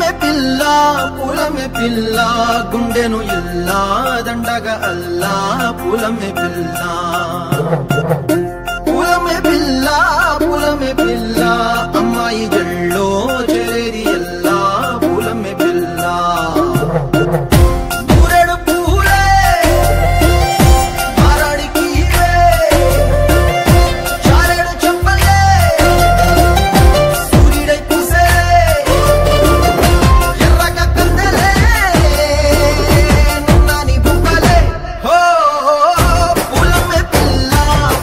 పూలమే పిల్ల గుండెను ఇల్లా దండగా అల్లా పూలమే పిల్ల అమ్మాయి జల్లో చేరేది ఎల్లా పూలమే పిల్ల పూరేడు పూలే మారాడికి చారేడు చెప్పలే సూర్యుడై పూసే ఎర్రగా కందలే నున్నాని బుక్కలే హో పూలమే పిల్ల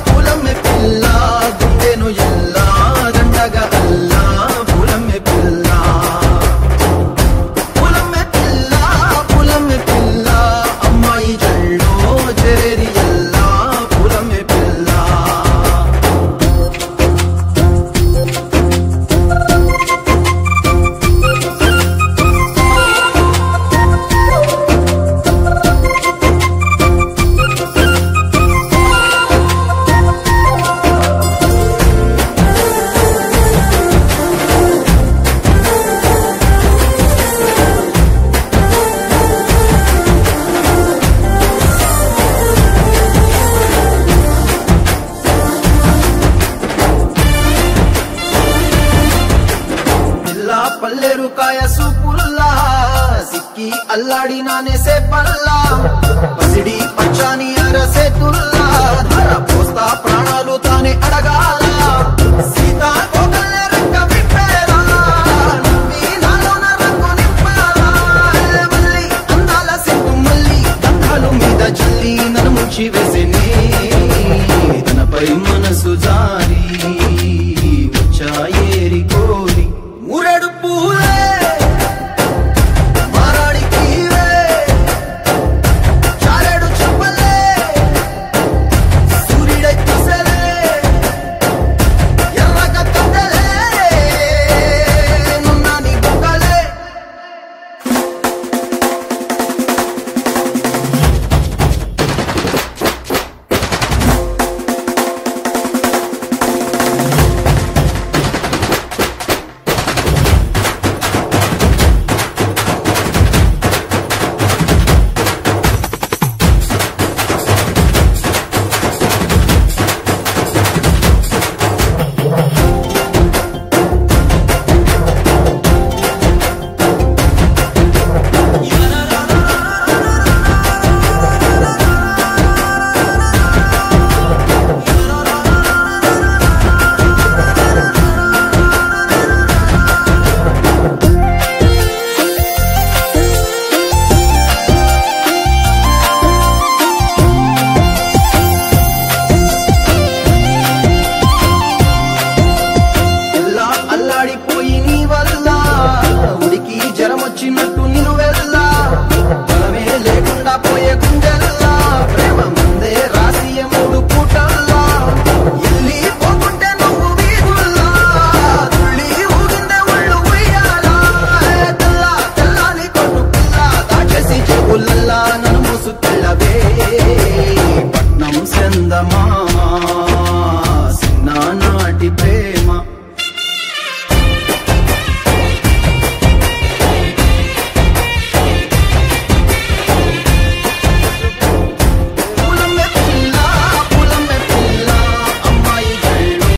గుండెను ఎల్లా దండగా అల్లా పూలమే పిల్ల అమ్మాయి జల్లో చేరేది ఎల్లా పూలమే పిల్ల పల్లేరు కాయ సూపుల్లా సిక్కి అల్లాడి నానేసే పల్లా పసిడి పచ్చాని అరసే తుల్లా ధర పోస్తా ప్రాణాలు తానే అడగాల సీతా కోకల్లే రెక్క విప్పేరా నవ్వి నాలోన రంగు నింపాలా మల్లి అందాల సిగ్గు మల్లి దండాలు మీద చల్లి నన్ను ముంచి వేసేనే తనపై మనసు జారి వచ్చాయేరి కోరి మురెడు పూలే మారాడికి చారేడు చెప్పలే సూర్యుడై పూసలే ఎర్రగా కందలే నున్నాని బుక్కలే అల్లాడిపోయి నీ వల్ల ఉడికి జరమొచ్చినట్టు నిన్ను వెళ్ళా బలమే లేకుండా పోయే గుండెల్లా ప్రేమ ముందే రాసియ మూడు పూటల్లా ఎల్లి పోకుంటే నువ్వు వీధుల్లా తుళ్ళి ఊగిందే ఒళ్ళు ఉయ్యాలా తెల్లాని కొట్టు పిల్ల దాచేసి చెవులల్లా నన్ను మూసుకెళ్ళవే పట్నం చందమామ చిన్ననాటి ప్రేమ